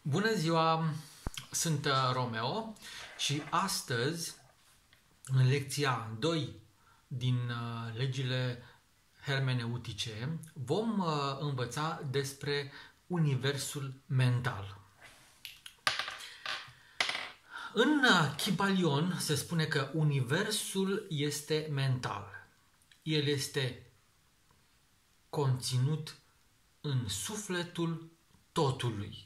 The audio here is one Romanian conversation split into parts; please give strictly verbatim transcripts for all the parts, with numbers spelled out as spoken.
Bună ziua, sunt uh, Romeo și astăzi, în lecția doi din uh, legile hermeneutice, vom uh, învăța despre universul mental. În uh, Kybalion se spune că universul este mental. El este conținut în sufletul totului.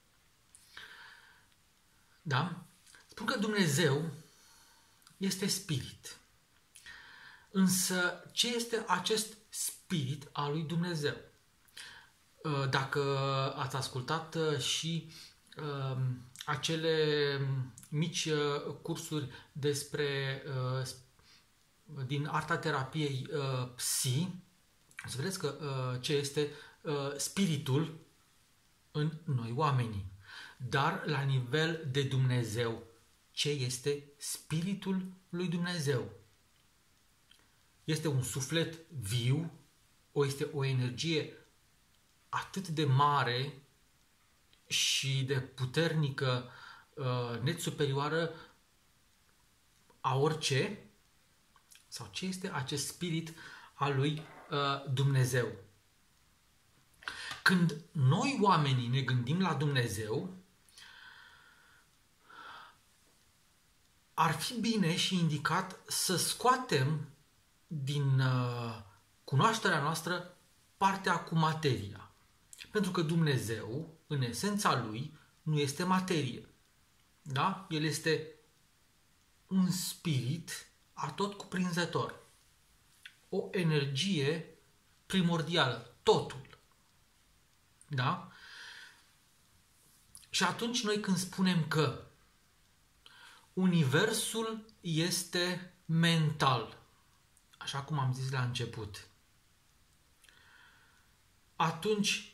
Da? Spun că Dumnezeu este spirit. Însă, ce este acest spirit al lui Dumnezeu? Dacă ați ascultat și uh, acele mici cursuri despre uh, din arta terapiei uh, psi, să vedeți că uh, ce este uh, spiritul în noi oamenii. Dar la nivel de Dumnezeu, ce este spiritul lui Dumnezeu? Este un suflet viu, o este o energie atât de mare și de puternică, net superioară a orice? Sau ce este acest spirit al lui Dumnezeu? Când noi oamenii ne gândim la Dumnezeu, ar fi bine și indicat să scoatem din uh, cunoașterea noastră partea cu materia. Pentru că Dumnezeu, în esența lui, nu este materie. Da? El este un spirit atot cuprinzător. O energie primordială. Totul. Da? Și atunci noi când spunem că universul este mental, așa cum am zis la început, atunci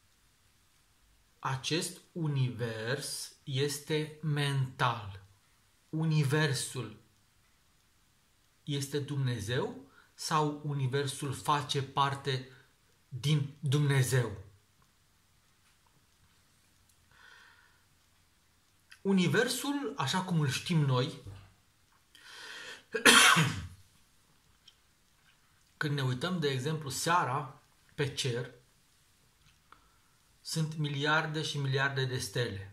acest univers este mental. Universul este Dumnezeu sau universul face parte din Dumnezeu? Universul, așa cum îl știm noi, când ne uităm, de exemplu, seara pe cer, sunt miliarde și miliarde de stele.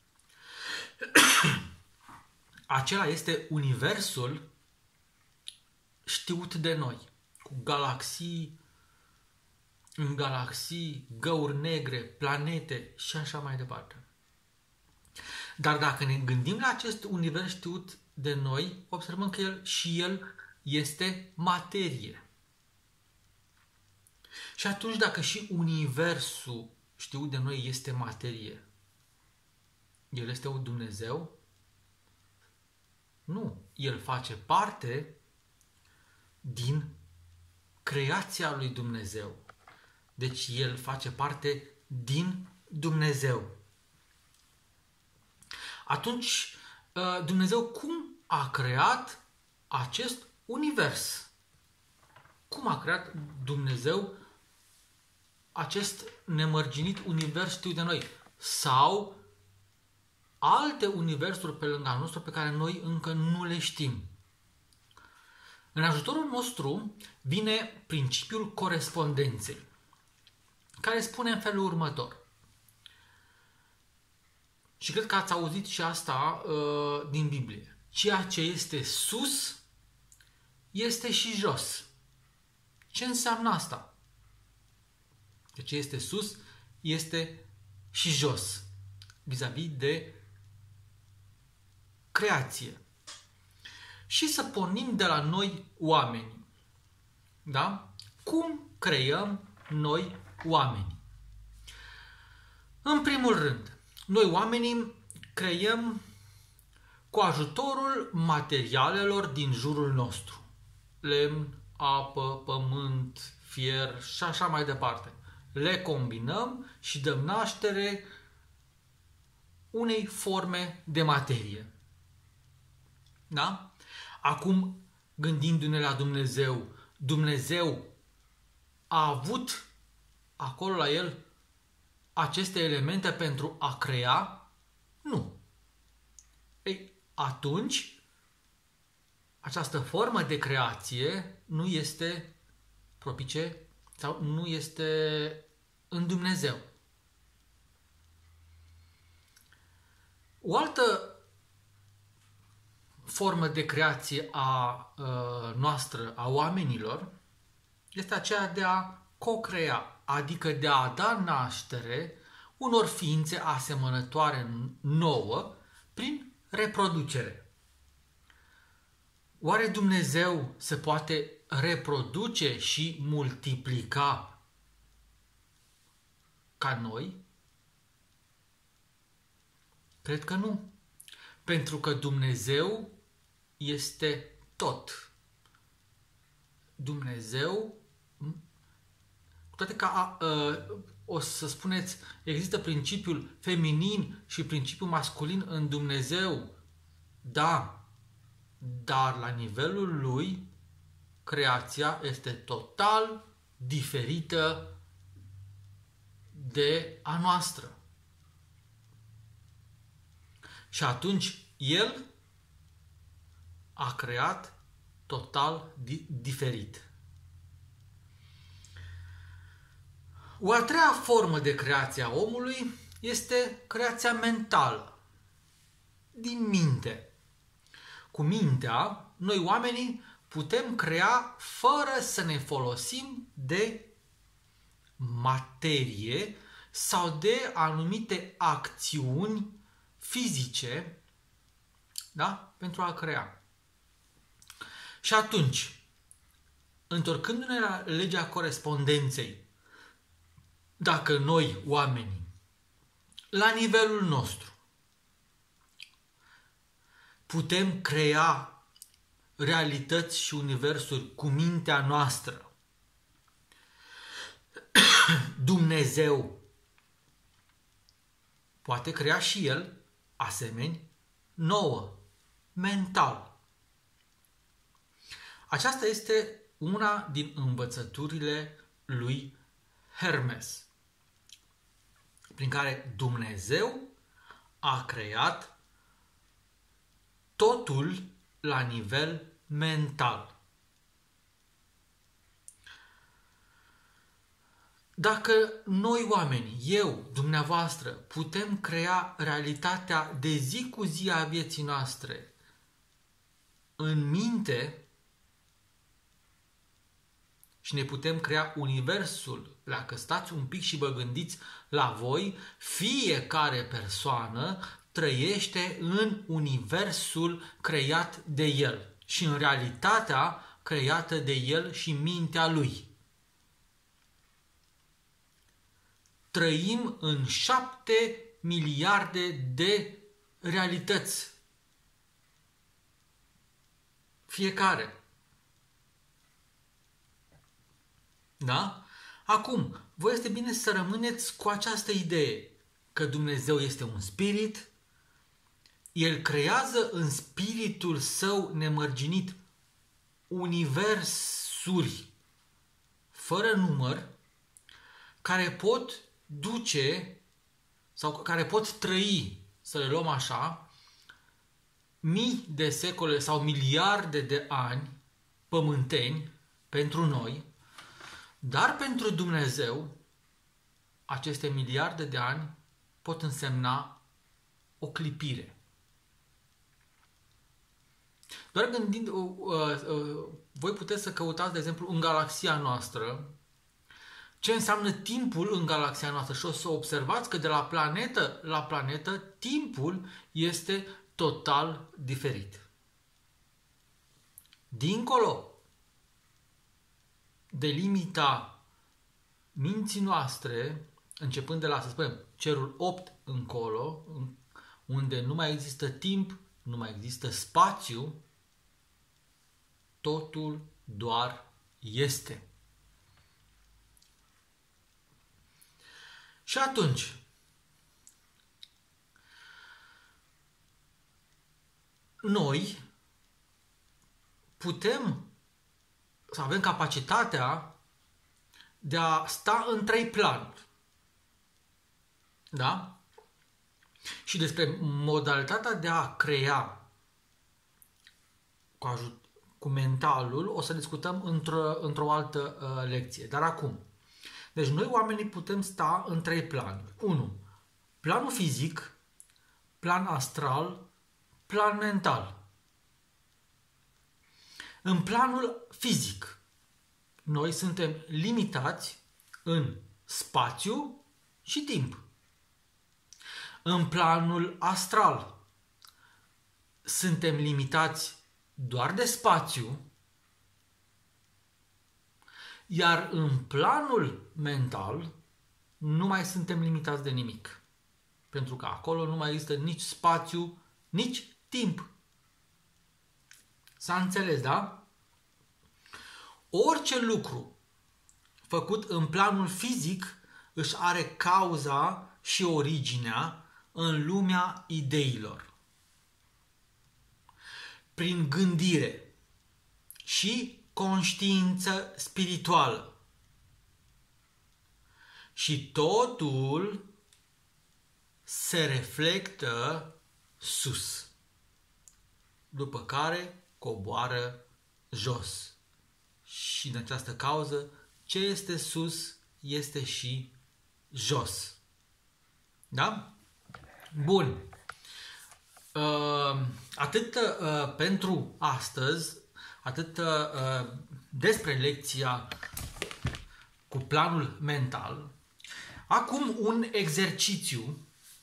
Acela este universul știut de noi, cu galaxii, în galaxii, găuri negre, planete și așa mai departe. Dar dacă ne gândim la acest univers știut de noi, observăm că el și el este materie. Și atunci, dacă și universul știut de noi este materie, el este un Dumnezeu? Nu. El face parte din creația lui Dumnezeu. Deci el face parte din Dumnezeu. Atunci, Dumnezeu cum a creat acest univers? Cum a creat Dumnezeu acest nemărginit univers știut de noi? Sau alte universuri pe lângă al nostru pe care noi încă nu le știm? În ajutorul nostru vine principiul corespondenței, care spune în felul următor. Și cred că ați auzit și asta uh, din Biblie. Ceea ce este sus este și jos. Ce înseamnă asta? Că ce este sus este și jos. Vis-a-vis de creație. Și să pornim de la noi oameni. Da? Cum creăm noi oameni? În primul rând, noi oamenii creăm cu ajutorul materialelor din jurul nostru. Lemn, apă, pământ, fier și așa mai departe. Le combinăm și dăm naștere unei forme de materie. Da? Acum, gândindu-ne la Dumnezeu, Dumnezeu a avut acolo la el aceste elemente pentru a crea? Nu. Ei, atunci, această formă de creație nu este propice sau nu este în Dumnezeu. O altă formă de creație a uh, noastră, a oamenilor, este aceea de a co-crea, adică de a da naștere unor ființe asemănătoare nouă prin reproducere. Oare Dumnezeu se poate reproduce și multiplica ca noi? Cred că nu. Pentru că Dumnezeu este tot. Dumnezeu, cu toate că a, a, o să spuneți, există principiul feminin și principiul masculin în Dumnezeu, da, dar la nivelul lui, creația este total diferită de a noastră. Și atunci El a creat total di- diferit. O a treia formă de creație a omului este creația mentală, din minte. Cu mintea, noi oamenii putem crea fără să ne folosim de materie sau de anumite acțiuni fizice, da? Pentru a crea. Și atunci, întorcându-ne la legea corespondenței, dacă noi, oamenii, la nivelul nostru, putem crea realități și universuri cu mintea noastră, Dumnezeu poate crea și El asemeni nouă, mental. Aceasta este una din învățăturile lui Hermes, prin care Dumnezeu a creat totul la nivel mental. Dacă noi oameni, eu, dumneavoastră, putem crea realitatea de zi cu zi a vieții noastre în minte și ne putem crea universul, dacă stați un pic și vă gândiți la voi, fiecare persoană trăiește în universul creat de el și în realitatea creată de el și mintea lui. Trăim în șapte miliarde de realități. Fiecare. Da? Acum, voi este bine să rămâneți cu această idee că Dumnezeu este un spirit, El creează în spiritul său nemărginit universuri fără număr care pot duce sau care pot trăi, să le luăm așa, mii de secole sau miliarde de ani pământeni pentru noi, dar pentru Dumnezeu aceste miliarde de ani pot însemna o clipire. Doar gândind, uh, uh, uh, voi puteți să căutați, de exemplu, în galaxia noastră, ce înseamnă timpul în galaxia noastră și o să observați că de la planetă la planetă timpul este total diferit. Dincolo de limita minții noastre, începând de la, să spunem, cerul opt încolo, unde nu mai există timp, nu mai există spațiu, totul doar este. Și atunci, noi putem să avem capacitatea de a sta în trei planuri. Da? Și despre modalitatea de a crea cu, ajut, cu mentalul o să discutăm într-o, într-o altă uh, lecție. Dar acum, deci noi oamenii putem sta în trei planuri. unu. Planul fizic, plan astral, plan mental. În planul fizic, noi suntem limitați în spațiu și timp. În planul astral, suntem limitați doar de spațiu, iar în planul mental nu mai suntem limitați de nimic. Pentru că acolo nu mai există nici spațiu, nici timp. S-a înțeles, da? Orice lucru făcut în planul fizic își are cauza și originea în lumea ideilor. Prin gândire și conștiință spirituală. Și totul se reflectă sus, după care coboară jos. Și în această cauză, ce este sus este și jos. Da? Bun. Uh, atât uh, pentru astăzi, atât uh, despre lecția cu planul mental. Acum un exercițiu,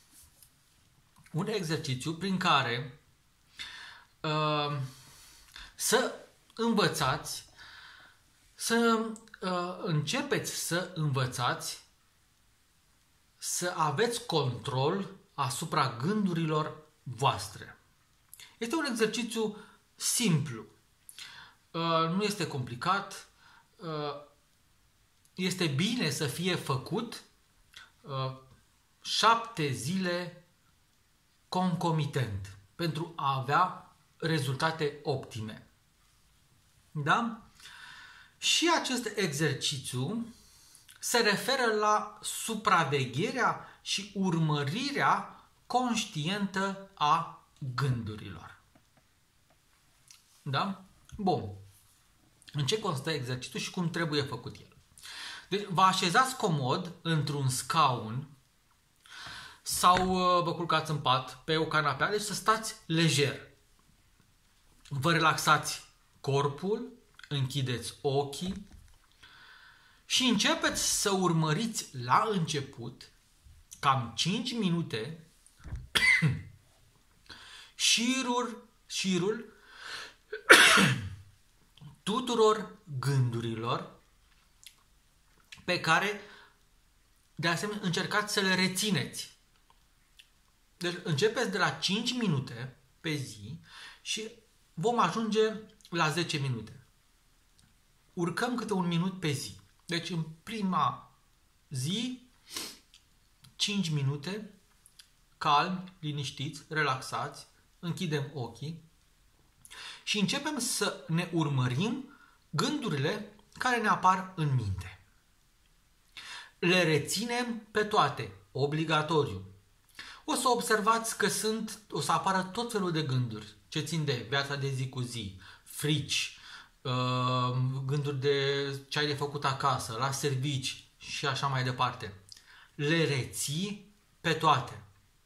un exercițiu prin care uh, să învățați, să uh, începeți să învățați să aveți control asupra gândurilor voastre. Este un exercițiu simplu, uh, nu este complicat, uh, este bine să fie făcut uh, șapte zile concomitent pentru a avea rezultate optime. Da? Și acest exercițiu se referă la supravegherea și urmărirea conștientă a gândurilor. Da? Bun. În ce constă exercițiul și cum trebuie făcut el? Deci, vă așezați comod într-un scaun sau vă culcați în pat pe o canapea, deci să stați lejer. Vă relaxați corpul, închideți ochii și începeți să urmăriți la început, cam cinci minute, șirul, șirul tuturor gândurilor pe care, de asemenea, încercați să le rețineți. Deci începeți de la cinci minute pe zi și vom ajunge la zece minute. Urcăm câte un minut pe zi. Deci în prima zi, cinci minute, calmi, liniștiți, relaxați, închidem ochii și începem să ne urmărim gândurile care ne apar în minte. Le reținem pe toate, obligatoriu. O să observați că sunt, o să apară tot felul de gânduri ce țin de viața de zi cu zi, frici, gânduri de ce ai de făcut acasă, la servici și așa mai departe. Le reții pe toate.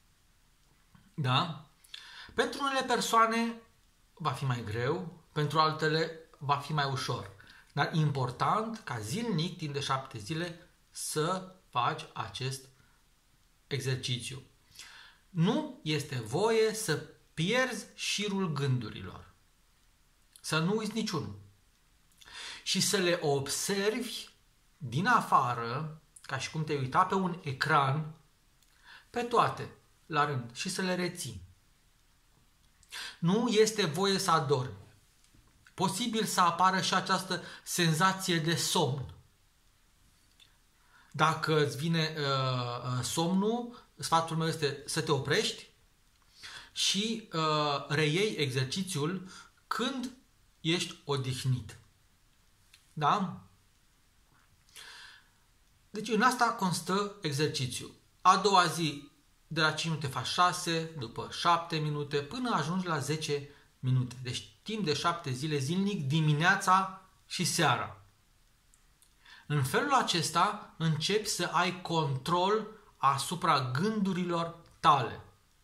Da? Pentru unele persoane va fi mai greu, pentru altele va fi mai ușor. Dar important ca zilnic, timp de șapte zile, să faci acest exercițiu. Nu este voie să pierzi șirul gândurilor. Să nu uiți niciunul. Și să le observi din afară, ca și cum te-ai uita pe un ecran, pe toate, la rând, și să le reții. Nu este voie să adormi. Posibil să apară și această senzație de somn. Dacă îți vine uh, somnul, sfatul meu este să te oprești și uh, reiei exercițiul când ești odihnit. Da? Deci în asta constă exercițiul. A doua zi, de la cinci minute faci șase, după șapte minute, până ajungi la zece minute. Deci timp de șapte zile zilnic, dimineața și seara. În felul acesta începi să ai control asupra gândurilor tale.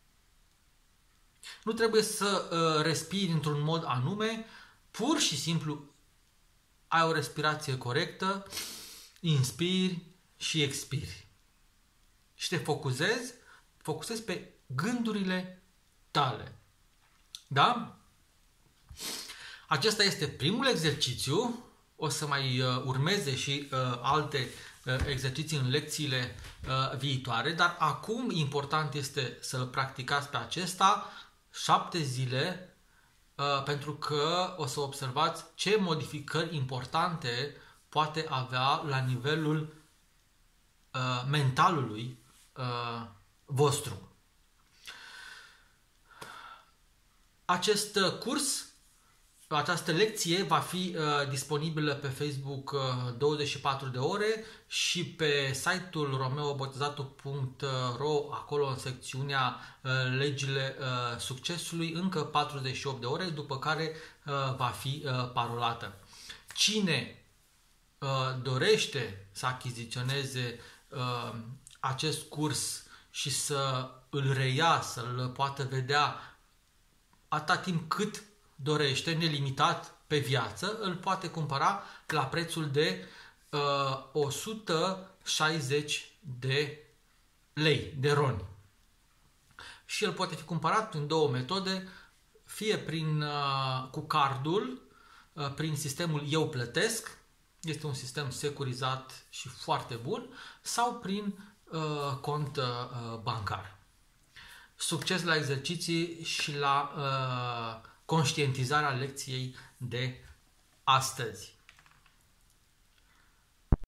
Nu trebuie să uh, respiri într-un mod anume, pur și simplu ai o respirație corectă, inspiri și expiri. Și te focusezi, focusezi pe gândurile tale. Da? Acesta este primul exercițiu. O să mai uh, urmeze și uh, alte uh, exerciții în lecțiile uh, viitoare, dar acum important este să-l practicați pe acesta șapte zile, uh, pentru că o să observați ce modificări importante poate avea la nivelul uh, mentalului uh, vostru. Acest uh, curs, această lecție va fi uh, disponibilă pe Facebook uh, douăzeci și patru de ore și pe site-ul romeobotezatu punct ro, acolo în secțiunea uh, legile uh, succesului, încă patruzeci și opt de ore, după care uh, va fi uh, parolată. Cine uh, dorește să achiziționeze uh, acest curs și să îl reia, să-l poată vedea atâta timp cât dorește, nelimitat pe viață, îl poate cumpăra la prețul de uh, o sută șaizeci de lei, de roni. Și el poate fi cumpărat prin două metode, fie prin, uh, cu cardul, uh, prin sistemul Eu Plătesc, este un sistem securizat și foarte bun, sau prin uh, cont uh, bancar. Succes la exerciții și la uh, conștientizarea lecției de astăzi.